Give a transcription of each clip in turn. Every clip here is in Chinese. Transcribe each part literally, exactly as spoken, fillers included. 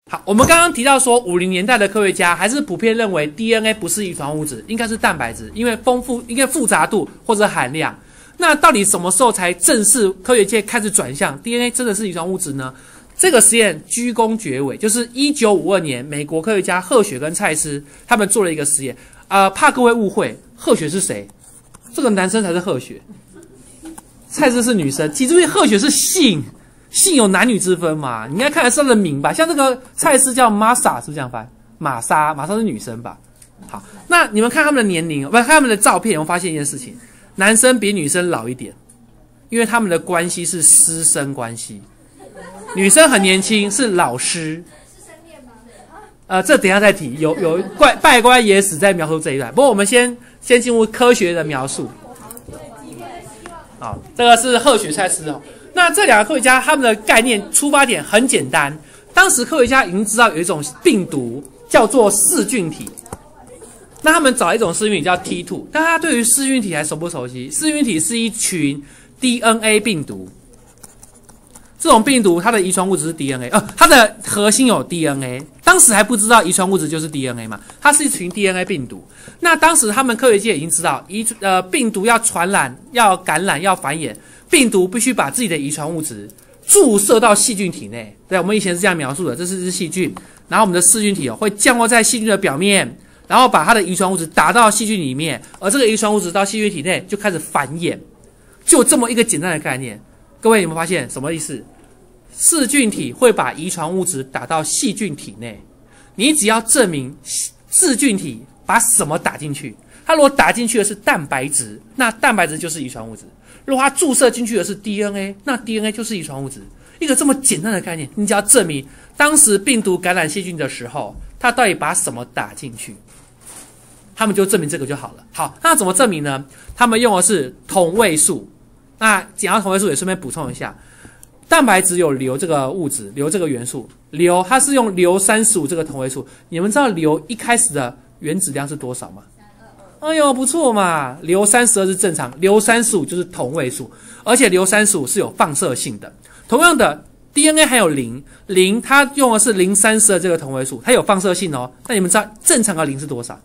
好，我们刚刚提到说，五零年代的科学家还是普遍认为 D N A 不是遗传物质，应该是蛋白质，因为丰富，因为复杂度或者含量。那到底什么时候才正式科学界开始转向 D N A 真的是遗传物质呢？这个实验居功厥伟，就是一九五二年，美国科学家赫雪跟蔡司他们做了一个实验。呃，怕各位误会，赫雪是谁？这个男生才是赫雪，蔡司是女生。记住，赫雪是姓。姓有男女之分嘛？你应该看得上的名吧？像这个蔡司叫玛莎，是不是这样翻？玛莎，玛莎是女生吧？好，那你们看他们的年龄，不看他们的照片，我发现一件事情：男生比女生老一点，因为他们的关系是师生关系。女生很年轻，是老师。呃，这等一下再提，有有怪拜官野史在描述这一段。不过我们先先进入科学的描述。好，这个是赫雪蔡司哦。那这两个科学家他们的概念出发点很简单，当时科学家已经知道有一种病毒叫做噬菌体，那他们找一种噬菌体叫 T 二， 大家对于噬菌体还熟不熟悉？噬菌体是一群 D N A 病毒，这种病毒它的遗传物质是 D N A， 呃，它的核心有 D N A， 当时还不知道遗传物质就是 D N A 嘛，它是一群 D N A 病毒。那当时他们科学界已经知道，遗呃病毒要传染、要感染、要繁衍。病毒必须把自己的遗传物质注射到细菌体内，对，我们以前是这样描述的，这是只细菌，然后我们的噬菌体哦会降落在细菌的表面，然后把它的遗传物质打到细菌里面，而这个遗传物质到细菌体内就开始繁衍，就这么一个简单的概念。各位有没有发现什么意思？噬菌体会把遗传物质打到细菌体内，你只要证明噬菌体把什么打进去，它如果打进去的是蛋白质，那蛋白质就是遗传物质。如果它注射进去的是 D N A， 那 D N A 就是遗传物质。一个这么简单的概念，你只要证明当时病毒感染细菌的时候，它到底把什么打进去，他们就证明这个就好了。好，那怎么证明呢？他们用的是同位素。那讲到同位素，也顺便补充一下，蛋白质有硫这个物质，硫这个元素，硫它是用硫三十五这个同位素。你们知道硫一开始的原子量是多少吗？哎呦，不错嘛！硫三十二是正常，硫三十五就是同位素，而且硫三十五是有放射性的。同样的 ，D N A 还有零，零它用的是零三十二这个同位素，它有放射性哦。那你们知道正常的零是多少？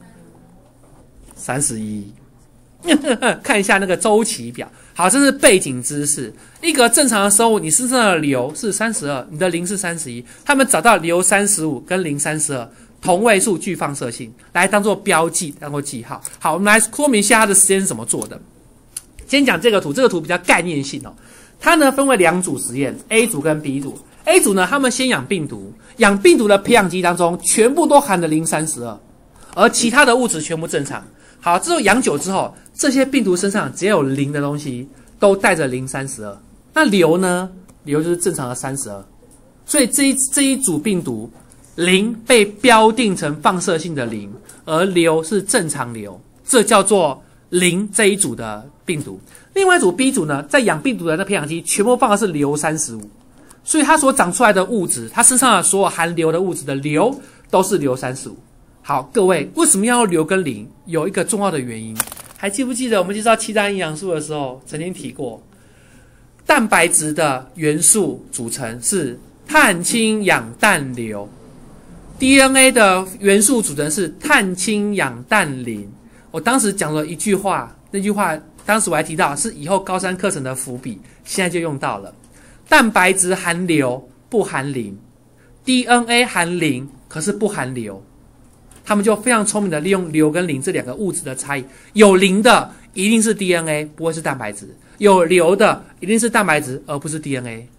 三十一。看一下那个周期表。好，这是背景知识。一个正常的生物，你身上的硫是三十二，你的零是三十一。他们找到硫三十五跟零三十二。同位素具放射性，来当做标记，当做记号。好，我们来说明一下它的实验是怎么做的。先讲这个图，这个图比较概念性哦。它呢分为两组实验 ，A 组跟 B 组。A 组呢，他们先养病毒，养病毒的培养基当中全部都含了零三十二，而其他的物质全部正常。好，之后养久之后，这些病毒身上只要有零的东西，都带着零三十二。那硫呢？硫就是正常的三十二。所以这一这一组病毒。零被标定成放射性的零，而硫是正常硫，这叫做零这一组的病毒。另外一组 B 组呢，在养病毒的那培养基全部放的是硫三十五，所以它所长出来的物质，它身上的所有含硫的物质的硫都是硫三十五。好，各位为什么要用硫跟零？有一个重要的原因，还记不记得我们介绍七大营养素的时候曾经提过，蛋白质的元素组成是碳氢氧氮硫。D N A 的元素组成是碳氢氧氮磷。我当时讲了一句话，那句话当时我还提到是以后高三课程的伏笔，现在就用到了。蛋白质含硫不含磷 ，D N A 含磷可是不含硫。他们就非常聪明的利用硫跟磷这两个物质的差异，有磷的一定是 D N A， 不会是蛋白质；有硫的一定是蛋白质，而不是 D N A。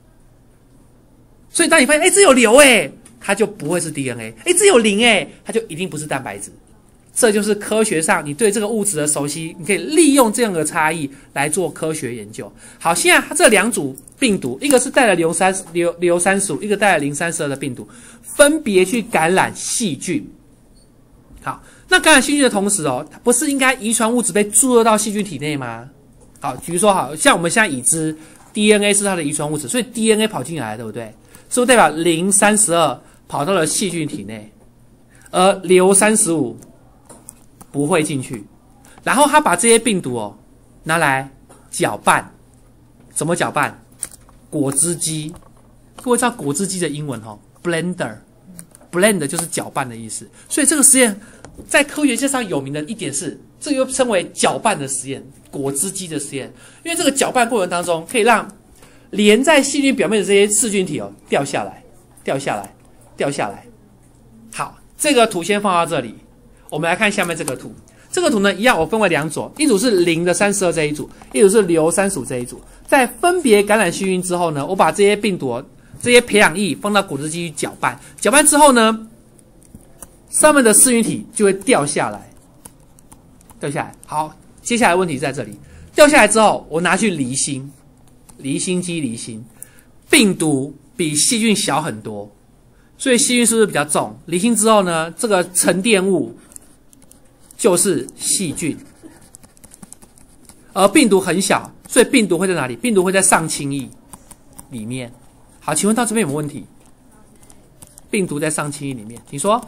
所以当你发现，哎，这有硫哎。它就不会是 D N A， 哎，这有磷哎，它就一定不是蛋白质。这就是科学上你对这个物质的熟悉，你可以利用这样的差异来做科学研究。好，现在这两组病毒，一个是带了硫三硫硫三十五，一个带了零三十二的病毒，分别去感染细菌。好，那感染细菌的同时哦，不是应该遗传物质被注入到细菌体内吗？好，比如说好像我们现在已知 D N A 是它的遗传物质，所以 D N A 跑进来，对不对？是不是代表零三十二？跑到了细菌体内，而硫三十五不会进去。然后他把这些病毒哦拿来搅拌，怎么搅拌？果汁机。各位知道果汁机的英文哦 blender，blend 就是搅拌的意思。所以这个实验在科学界上有名的一点是，这个又称为搅拌的实验，果汁机的实验。因为这个搅拌过程当中，可以让连在细菌表面的这些噬菌体哦掉下来，掉下来，掉下来。好，这个图先放到这里，我们来看下面这个图。这个图呢，一样我分为两组，一组是零的三十二这一组，一组是硫三十五这一组。在分别感染细菌之后呢，我把这些病毒、这些培养液放到果汁机去搅拌，搅拌之后呢，上面的噬菌体就会掉下来，掉下来。好，接下来问题在这里，掉下来之后，我拿去离心，离心机离心，病毒比细菌小很多，所以细菌是不是比较重？离心之后呢，这个沉淀物就是细菌，而病毒很小，所以病毒会在哪里？病毒会在上氢液里面。好，请问到这边有没有问题？病毒在上氢液里面，请说。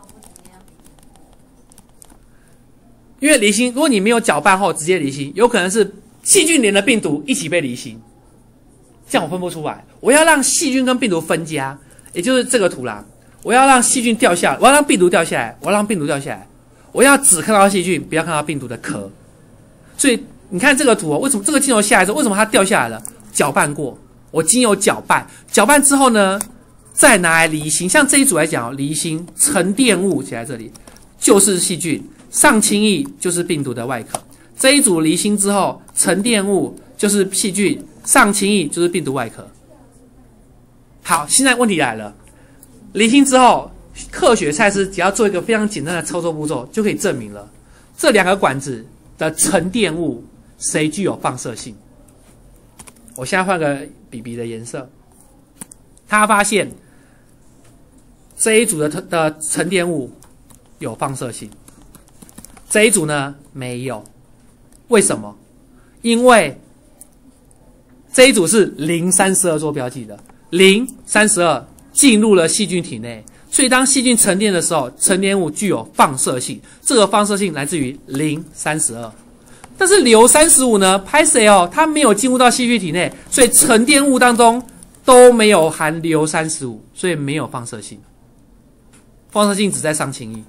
因为离心，如果你没有搅拌后直接离心，有可能是细菌连的病毒一起被离心，这样我分不出来。我要让细菌跟病毒分家，也就是这个图啦。我要让细菌掉下来，我要让病毒掉下来，我要让病毒掉下来。我要只看到细菌，不要看到病毒的壳。所以你看这个图哦，为什么这个精油下来之后，为什么它掉下来了？搅拌过，我精油搅拌，搅拌之后呢，再拿来离心。像这一组来讲，离心沉淀物写在这里，就是细菌，上氢液就是病毒的外壳。这一组离心之后，沉淀物就是细菌，上氢液就是病毒外壳。好，现在问题来了，离心之后。科学赛斯只要做一个非常简单的操作步骤，就可以证明了这两个管子的沉淀物谁具有放射性。我现在换个笔笔的颜色，他发现这一组的的沉淀物有放射性，这一组呢没有。为什么？因为这一组是零三十二做标记的，零三十二进入了细菌体内。所以当细菌沉淀的时候，沉淀物具有放射性，这个放射性来自于零三十二。但是硫三十五呢，拍谁哦？它没有进入到细菌体内，所以沉淀物当中都没有含硫三十五，所以没有放射性。放射性只在上氢液。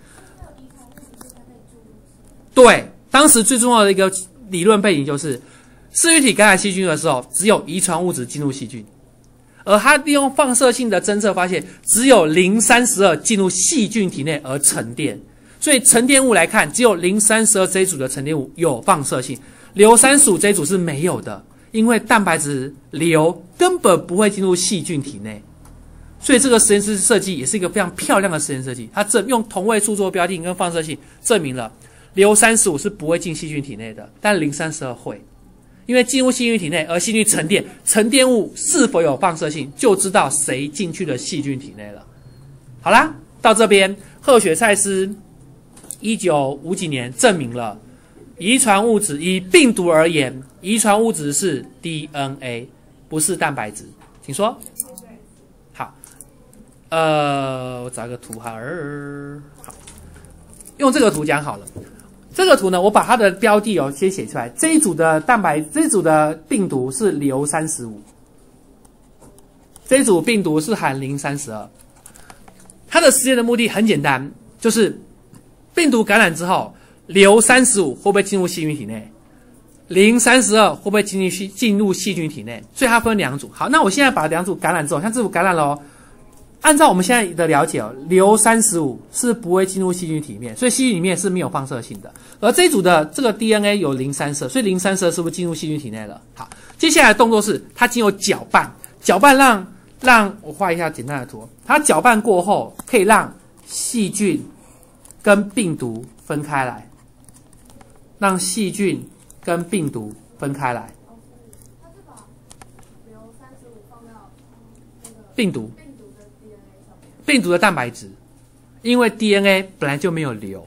对，当时最重要的一个理论背景就是，噬菌体感染细菌的时候，只有遗传物质进入细菌。而它利用放射性的侦测发现，只有零三十二进入细菌体内而沉淀，所以沉淀物来看，只有零三十二这一组的沉淀物有放射性，硫三十五这一组是没有的，因为蛋白质硫根本不会进入细菌体内。所以这个实验室设计也是一个非常漂亮的实验设计，它证用同位素做标定跟放射性证明了硫三十五是不会进细菌体内的，但零三十二会。因为进入细菌体内，而细菌沉淀，沉淀物是否有放射性，就知道谁进去了细菌体内了。好啦，到这边，赫雪蔡司一九五几年证明了遗传物质，以病毒而言，遗传物质是 D N A， 不是蛋白质。请说。好，呃，我找一个图哈儿，好，用这个图讲好了。这个图呢，我把它的标的哦先写出来。这一组的蛋白，这一组的病毒是硫三十五，这一组病毒是含零三十二。它的实验的目的很简单，就是病毒感染之后，硫三十五会不会进入细菌体内？零三十二会不会进入细进入细菌体内？所以它分两组。好，那我现在把两组感染之后，像这组感染了哦。按照我们现在的了解哦，硫三十五是不会进入细菌体面，所以细菌里面是没有放射性的。而这一组的这个 D N A 有零三十二，所以零三十二是不是进入细菌体内了？好，接下来的动作是它经由搅拌，搅拌让让我画一下简单的图。它搅拌过后，可以让细菌跟病毒分开来，让细菌跟病毒分开来。病毒。病毒的蛋白质，因为 D N A 本来就没有硫。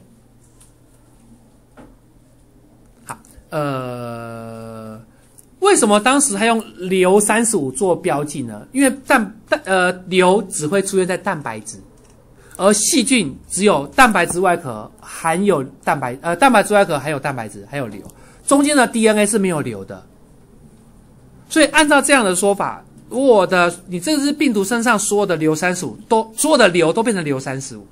好，呃，为什么当时还用硫三十五做标记呢？因为蛋蛋呃硫只会出现在蛋白质，而细菌只有蛋白质外壳含有蛋白呃蛋白质外壳含有蛋白质还有硫，中间的 D N A 是没有硫的。所以按照这样的说法， 如果我的你这只病毒身上所有的硫三十五都所有的硫都变成硫三十五，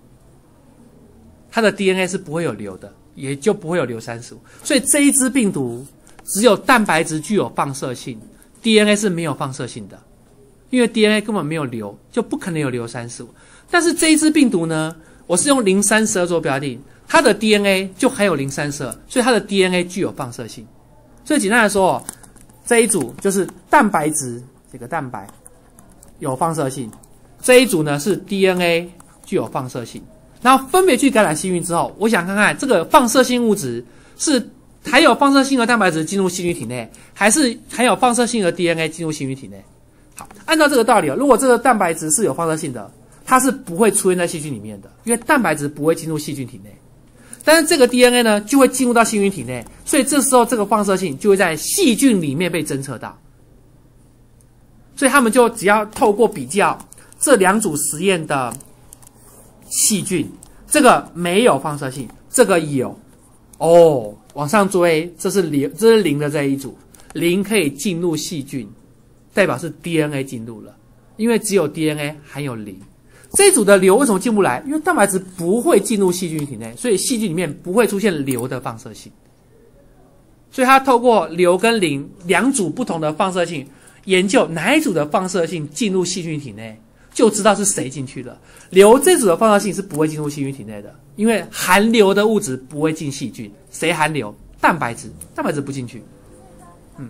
它的 D N A 是不会有硫的，也就不会有硫三十五。所以这一只病毒只有蛋白质具有放射性 ，D N A 是没有放射性的，因为 D N A 根本没有硫，就不可能有硫三十五。但是这一只病毒呢，我是用零三十二做标定，它的 D N A 就含有零三十二，所以它的 D N A 具有放射性。所以简单来说，这一组就是蛋白质，这个蛋白有放射性，这一组呢是 D N A 具有放射性。然后分别去感染细菌之后，我想看看这个放射性物质是含有放射性的蛋白质进入细菌体内，还是含有放射性的 D N A 进入细菌体内。好，按照这个道理，如果这个蛋白质是有放射性的，它是不会出现在细菌里面的，因为蛋白质不会进入细菌体内。但是这个 D N A 呢，就会进入到细菌体内，所以这时候这个放射性就会在细菌里面被侦测到。所以他们就只要透过比较这两组实验的细菌，这个没有放射性，这个有，哦，往上追，这是零，这是零的这一组，零可以进入细菌，代表是 D N A 进入了，因为只有 D N A 含有零。这一组的硫为什么进不来？因为蛋白质不会进入细菌体内，所以细菌里面不会出现硫的放射性。所以它透过硫跟零两组不同的放射性，研究哪一组的放射性进入细菌体内，就知道是谁进去了。硫这组的放射性是不会进入细菌体内的，因为含硫的物质不会进细菌。谁含硫？蛋白质，蛋白质不进去。嗯。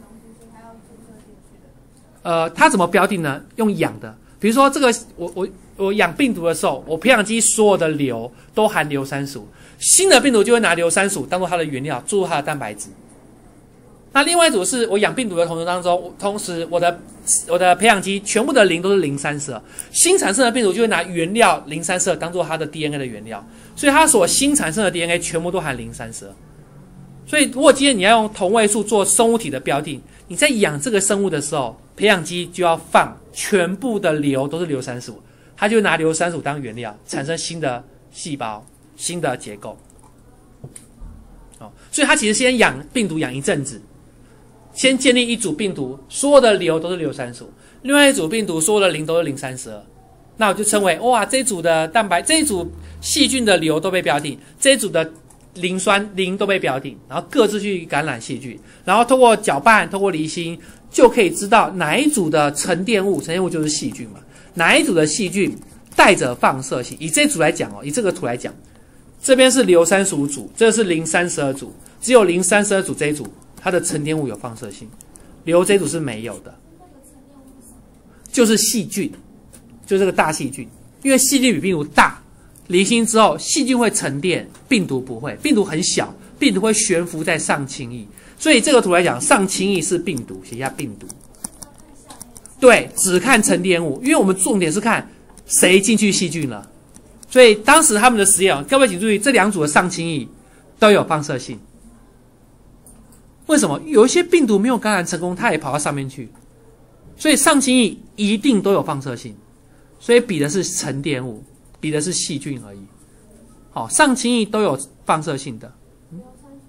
呃，它怎么标定呢？用氧的，比如说这个，我我我养病毒的时候，我培养基所有的硫都含硫三十五，新的病毒就会拿硫三十五当做它的原料，注入它的蛋白质。那另外一组是我养病毒的同时当中，同时我的我的培养基全部的零都是零三十二，新产生的病毒就会拿原料零三十二当做它的 D N A 的原料，所以它所新产生的 D N A 全部都含零三十二。所以如果今天你要用同位素做生物体的标定，你在养这个生物的时候，培养基就要放全部的硫都是硫三十五，它就拿硫三十五当原料，产生新的细胞、新的结构。哦，所以它其实先养病毒养一阵子。先建立一组病毒，所有的硫都是硫三十五，另外一组病毒所有的零都是零三十二，那我就称为哇，这一组的蛋白，这一组细菌的硫都被标定，这一组的磷酸磷都被标定，然后各自去感染细菌，然后通过搅拌，通过离心，就可以知道哪一组的沉淀物，沉淀物就是细菌嘛，哪一组的细菌带着放射性。以这组来讲哦，以这个图来讲，这边是硫三十五组，这是零三十二组，只有零三十二组这一组。它的沉淀物有放射性，硫这组是没有的，就是细菌，就这个大细菌，因为细菌比病毒大，离心之后细菌会沉淀，病毒不会，病毒很小，病毒会悬浮在上氢翼，所以这个图来讲，上氢翼是病毒，写一下病毒。对，只看沉淀物，因为我们重点是看谁进去细菌了，所以当时他们的实验，各位请注意，这两组的上氢翼都有放射性。为什么？有一些病毒没有感染成功，它也跑到上面去，所以上氢翼一定都有放射性，所以比的是沉淀物，比的是细菌而已。好，上氢翼都有放射性的，嗯、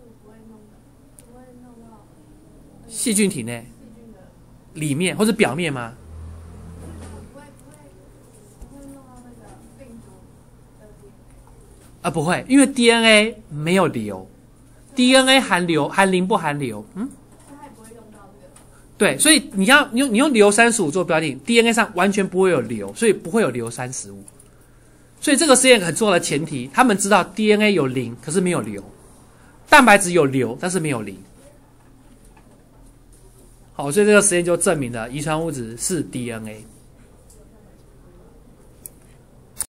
细菌体内里面或者表面吗？啊，不会，因为 D N A 没有硫。D N A 含硫，含磷不含硫？嗯，它也不会用到这个。对，所以你要你用你用硫三十五做标定 ，D N A 上完全不会有硫，所以不会有硫三十五。所以这个实验很重要的前提，他们知道 D N A 有磷，可是没有硫；蛋白质有硫，但是没有磷。好，所以这个实验就证明了遗传物质是 D N A。